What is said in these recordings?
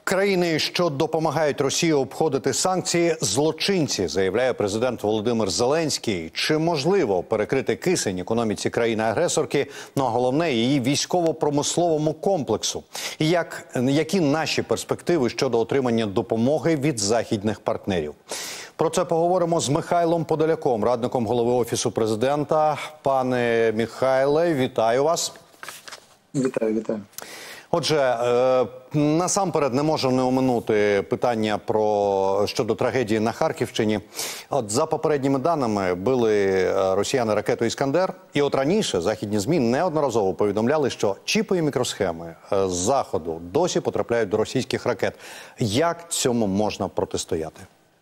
Країни, що допомагають Росії обходити санкції, злочинці, заявляє президент Володимир Зеленський. Чи можливо перекрити кисень економіці країни-агресорки, ну а головне, її військово-промисловому комплексу? І які наші перспективи щодо отримання допомоги від західних партнерів? Про це поговоримо з Михайлом Подоляком, радником голови Офісу президента. Пане Михайле, вітаю вас. Вітаю. Отже, насамперед не можемо не оминути питання щодо трагедії на Харківщині. От за попередніми даними били росіяни ракету «Іскандер». І от раніше західні ЗМІ неодноразово повідомляли, що чіпи і мікросхеми з Заходу досі потрапляють до російських ракет. Як цьому можна протистояти?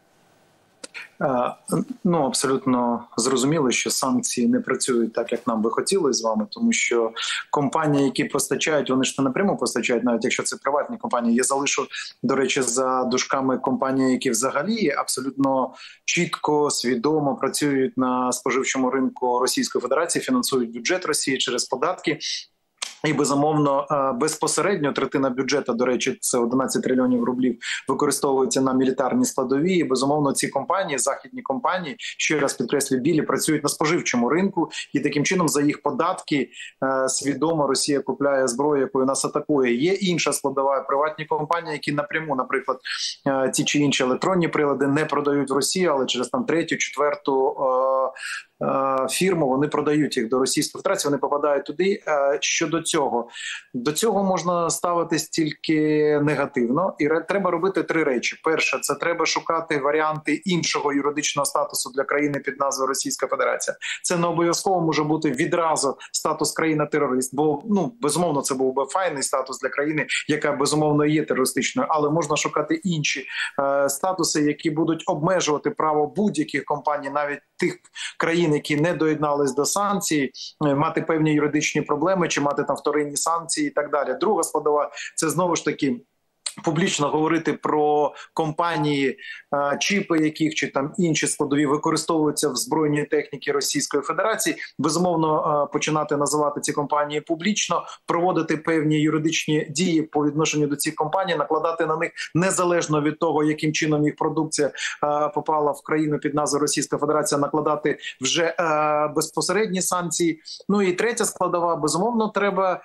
Абсолютно зрозуміло, що санкції не працюють так, як нам би хотілося з вами, тому що компанії, які постачають, вони ж не напряму постачають, навіть якщо це приватні компанії. Я залишу, до речі, за дужками компанії, які взагалі абсолютно чітко, свідомо працюють на споживчому ринку Російської Федерації, фінансують бюджет Росії через податки. І, безумовно, безпосередньо третина бюджету, до речі, це 11 трильйонів рублів, використовується на мілітарні складові. І, безумовно, ці компанії, західні компанії, ще раз підкреслюю, білі, працюють на споживчому ринку. І таким чином за їх податки свідомо Росія купляє зброю, якою нас атакує. Є інша складова, приватні компанії, які напряму, наприклад, ті чи інші електронні прилади не продають в Росію, але через там третю, четверту фірму вони продають їх до Російської Федерації, вони попадають туди. Щодо цього, до цього можна ставитись тільки негативно, і треба робити три речі. Перше, це треба шукати варіанти іншого юридичного статусу для країни під назвою Російська Федерація. Це не обов'язково може бути відразу статус країна-терорист, бо, безумовно, це був би файний статус для країни, яка, безумовно, є терористичною, але можна шукати інші статуси, які будуть обмежувати право будь-яких компаній, навіть тих країн, які не доєднались до санкцій, мати певні юридичні проблеми, чи мати там вторинні санкції і так далі. Друга складова – це знову ж таки публічно говорити про компанії, чіпи яких чи там інші складові використовуються в збройній техніці Російської Федерації. Безумовно, починати називати ці компанії публічно, проводити певні юридичні дії по відношенню до цих компаній, накладати на них незалежно від того, яким чином їх продукція попала в країну під назвою Російська Федерація, накладати вже безпосередні санкції. І третя складова, безумовно, треба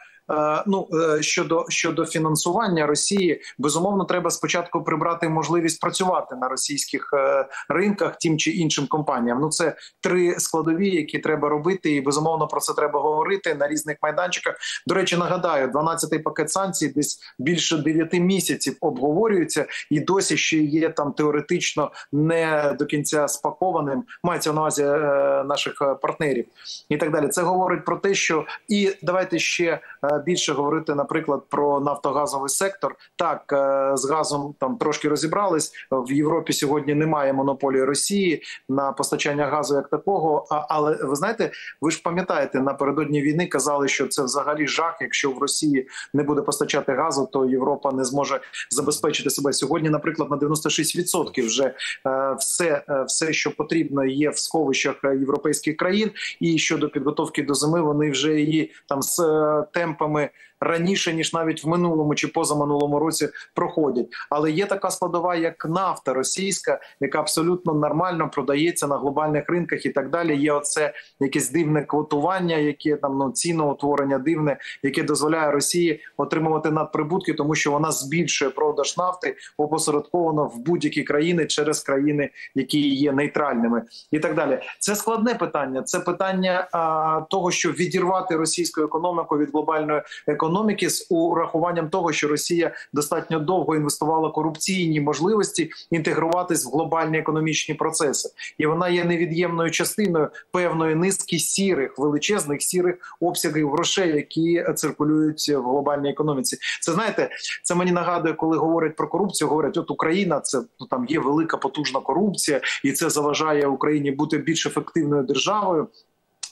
щодо фінансування Росії, безумовно, треба спочатку прибрати можливість працювати на російських ринках тим чи іншим компаніям. Це три складові, які треба робити, і, безумовно, про це треба говорити на різних майданчиках. До речі, нагадаю, 12-й пакет санкцій десь більше 9 місяців обговорюється, і досі ще є там теоретично не до кінця спакованим, мається на увазі наших партнерів і так далі. Це говорить про те, що і давайте ще більше говорити, наприклад, про нафтогазовий сектор. Так, з газом там трошки розібрались. В Європі сьогодні немає монополії Росії на постачання газу як такого. Але ви знаєте, ви ж пам'ятаєте, напередодні війни казали, що це взагалі жах. Якщо в Росії не буде постачати газу, то Європа не зможе забезпечити себе. Сьогодні, наприклад, на 96% вже все, що потрібно, є в сховищах європейських країн. І щодо підготовки до зими, вони вже її там з темпами раніше, ніж навіть в минулому чи позаминулому році проходять. Але є така складова, як нафта російська, яка абсолютно нормально продається на глобальних ринках і так далі. Є оце якесь дивне квотування, яке там ціноутворення дивне, яке дозволяє Росії отримувати надприбутки, тому що вона збільшує продаж нафти опосередковано в будь-які країни через країни, які є нейтральними і так далі. Це складне питання. Це питання того, що відірвати російську економіку від глобальної економіки з урахуванням того, що Росія достатньо довго інвестувала корупційні можливості інтегруватись в глобальні економічні процеси. І вона є невід'ємною частиною певної низки величезних сірих обсягів грошей, які циркулюють в глобальній економіці. Це, знаєте, це мені нагадує, коли говорять про корупцію, говорять, от Україна, це там є велика потужна корупція, і це заважає Україні бути більш ефективною державою.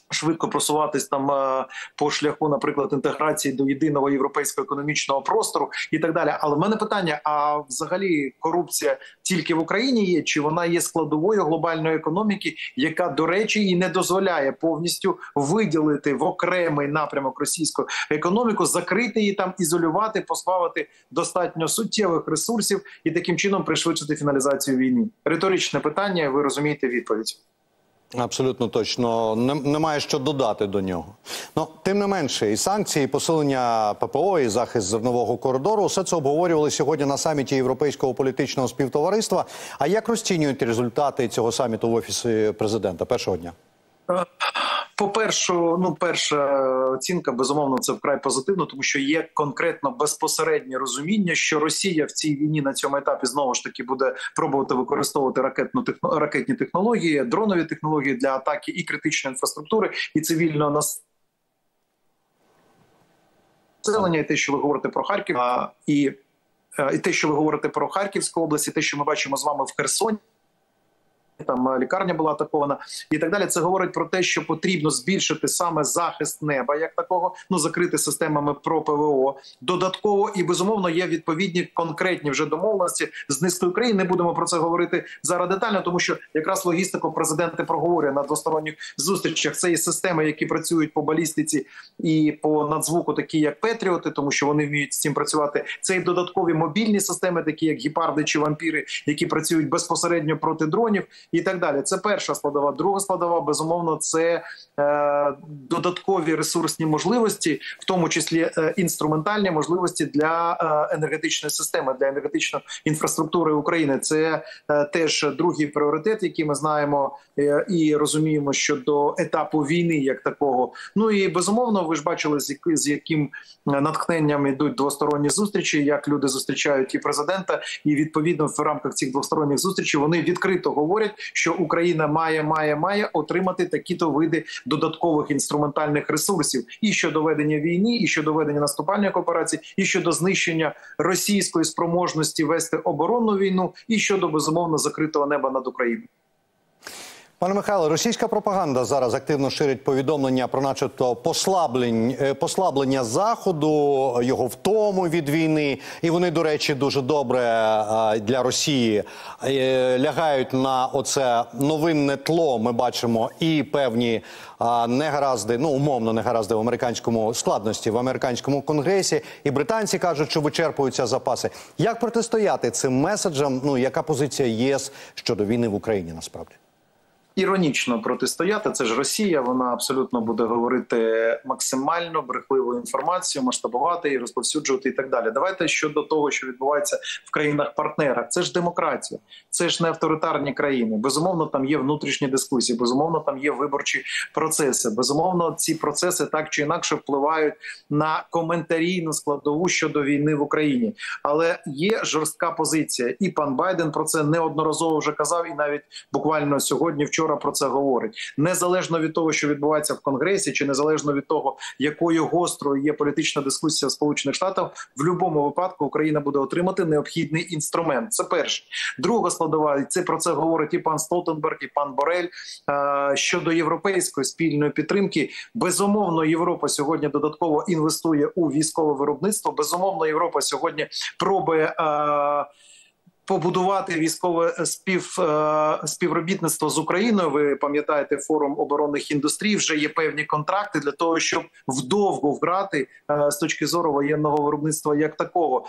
швидко просуватись там по шляху, наприклад, інтеграції до єдиного європейського економічного простору і так далі. Але в мене питання: а взагалі корупція тільки в Україні є, чи вона є складовою глобальної економіки, яка, до речі, і не дозволяє повністю виділити в окремий напрямок російську економіку, закрити її там, ізолювати, позбавити достатньо суттєвих ресурсів і таким чином пришвидшити фіналізацію війни? Риторичне питання, ви розумієте відповідь. Абсолютно точно. Немає що додати до нього. Ну, тим не менше, і санкції, і посилення ППО, і захист зернового коридору – все це обговорювали сьогодні на саміті Європейського політичного співтовариства. А як розцінюють результати цього саміту в Офісі президента першого дня? По-перше, перша оцінка, безумовно, це вкрай позитивно, тому що є конкретно безпосереднє розуміння, що Росія в цій війні на цьому етапі знову ж таки буде пробувати використовувати ракетні технології, дронові технології для атаки і критичної інфраструктури, і цивільного населення, і те, що ви говорите про Харків, і те, що ви говорите про Харківську область, і те, що ми бачимо з вами в Херсоні. Там лікарня була атакована і так далі. Це говорить про те, що потрібно збільшити саме захист неба як такого, закрити системами про ПВО додатково. І, безумовно, є відповідні конкретні вже домовленості з низкою країн. Не будемо про це говорити зараз детально, тому що якраз логістику президент проговорює на двосторонніх зустрічах. Це і системи, які працюють по балістиці і по надзвуку, такі як Петріоти, тому що вони вміють з цим працювати. Це і додаткові мобільні системи, такі як Гепарди чи Вампіри, які працюють безпосередньо проти дронів. І так далі. Це перша складова. Друга складова, безумовно, це додаткові ресурсні можливості, в тому числі інструментальні можливості для енергетичної системи, для енергетичної інфраструктури України. Це теж другий пріоритет, який ми знаємо і розуміємо щодо етапу війни як такого. Ну і, безумовно, ви ж бачили, з яким натхненням йдуть двосторонні зустрічі, як люди зустрічають і президента, і, відповідно, в рамках цих двосторонніх зустрічей вони відкрито говорять, що Україна має отримати такі-то види додаткових інструментальних ресурсів і щодо ведення війни, і щодо ведення наступальних операцій, і щодо знищення російської спроможності вести оборонну війну, і щодо, безумовно, закритого неба над Україною. Пане Михайло, російська пропаганда зараз активно ширить повідомлення про начебто послаблення Заходу, його втому від війни. І вони, до речі, дуже добре для Росії лягають на оце новинне тло. Ми бачимо і певні негаразди, умовно негаразди в американському складності, в американському конгресі. І британці кажуть, що вичерпуються запаси. Як протистояти цим меседжам? Яка позиція ЄС щодо війни в Україні насправді? Іронічно протистояти, це ж Росія, вона абсолютно буде говорити максимально брехливу інформацію, масштабувати і розповсюджувати і так далі. Давайте щодо того, що відбувається в країнах-партнерах. Це ж демократія, це ж не авторитарні країни. Безумовно, там є внутрішні дискусії, безумовно, там є виборчі процеси. Безумовно, ці процеси так чи інакше впливають на коментарійну складову щодо війни в Україні. Але є жорстка позиція. І пан Байден про це неодноразово вже казав, і навіть буквально сьогодні, вчора про це говорить. Незалежно від того, що відбувається в Конгресі, чи незалежно від того, якою гострою є політична дискусія в Сполучених Штатах, в будь-якому випадку Україна буде отримати необхідний інструмент. Це перше. Друга складова, і це про це говорить і пан Столтенберг, і пан Борель, щодо європейської спільної підтримки. Безумовно, Європа сьогодні додатково інвестує у військове виробництво. Безумовно, Європа сьогодні пробує побудувати військове співробітництво з Україною. Ви пам'ятаєте форум оборонних індустрій, вже є певні контракти для того, щоб вдовго вграти з точки зору воєнного виробництва як такого.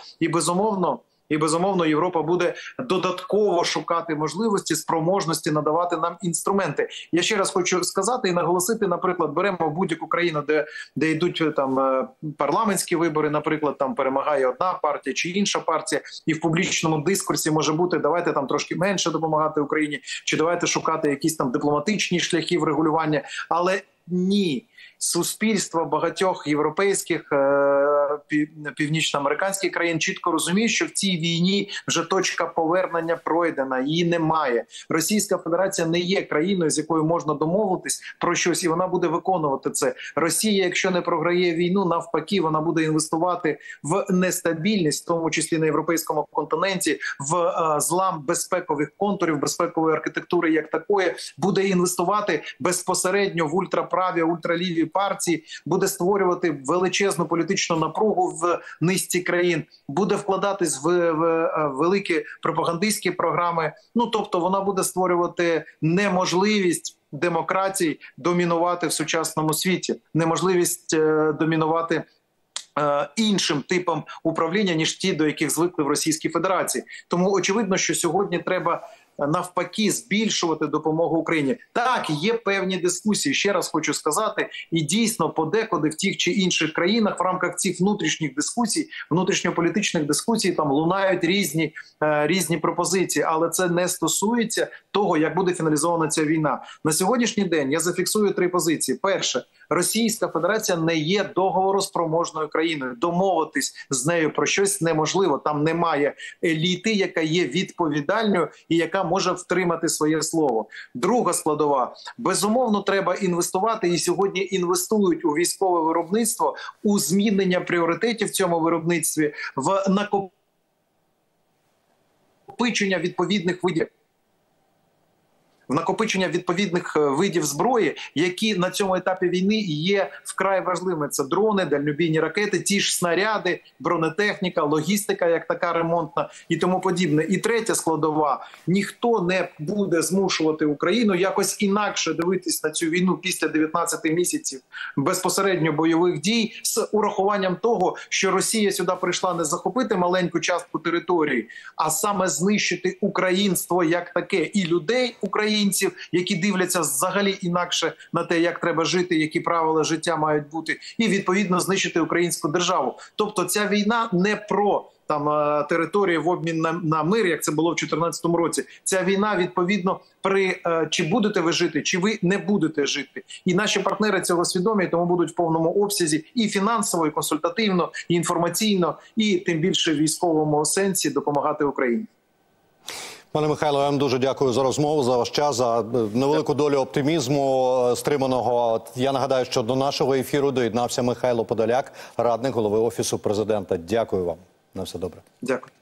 І безумовно, Європа буде додатково шукати можливості, спроможності надавати нам інструменти. Я ще раз хочу сказати і наголосити, наприклад, беремо будь-яку країну, де йдуть там парламентські вибори, наприклад, там перемагає одна партія чи інша партія, і в публічному дискурсі може бути: давайте там трошки менше допомагати Україні, чи давайте шукати якісь там дипломатичні шляхи врегулювання. Але ні, суспільство багатьох європейських північноамериканських країн чітко розуміють, що в цій війні вже точка повернення пройдена, її немає. Російська Федерація не є країною, з якою можна домовитись про щось, і вона буде виконувати це. Росія, якщо не програє війну, навпаки, вона буде інвестувати в нестабільність, в тому числі на європейському континенті, в злам безпекових контурів, безпекової архітектури як такої, буде інвестувати безпосередньо в ультраправі, ультраліві партії, буде створювати величезну політичну напругу в низці країн, буде вкладатись в великі пропагандистські програми. Ну, тобто вона буде створювати неможливість демократій домінувати в сучасному світі, неможливість домінувати іншим типом управління, ніж ті, до яких звикли в Російській Федерації. Тому очевидно, що сьогодні треба навпаки збільшувати допомогу Україні. Так, є певні дискусії, ще раз хочу сказати, і дійсно подекуди в тих чи інших країнах в рамках цих внутрішніх дискусій, внутрішньополітичних дискусій там лунають різні пропозиції, але це не стосується того, як буде фіналізована ця війна. На сьогоднішній день я зафіксую 3 позиції. Перше, Російська Федерація не є договороспроможною країною. Домовитись з нею про щось неможливо. Там немає еліти, яка є відповідальною і яка може втримати своє слово. Друга складова. Безумовно, треба інвестувати, і сьогодні інвестують у військове виробництво, у змінення пріоритетів в цьому виробництві, в накопичення відповідних видів зброї, які на цьому етапі війни є вкрай важливими. Це дрони, дальнобійні ракети, ті ж снаряди, бронетехніка, логістика як така ремонтна і тому подібне. І третя складова. Ніхто не буде змушувати Україну якось інакше дивитись на цю війну після 19 місяців безпосередньо бойових дій з урахуванням того, що Росія сюди прийшла не захопити маленьку частку території, а саме знищити українство як таке і людей українців, які дивляться взагалі інакше на те, як треба жити, які правила життя мають бути, і відповідно знищити українську державу. Тобто ця війна не про території в обмін на мир, як це було в 2014 році. Ця війна, відповідно, чи будете ви жити, чи ви не будете жити. І наші партнери цього свідомі, тому будуть в повному обсязі і фінансово, і консультативно, і інформаційно, і тим більше в військовому сенсі допомагати Україні. Пане Михайло, я вам дуже дякую за розмову, за ваш час, за невелику долю оптимізму стриманого. Я нагадаю, що до нашого ефіру доєднався Михайло Подоляк, радник голови Офісу Президента. Дякую вам. На все добре. Дякую.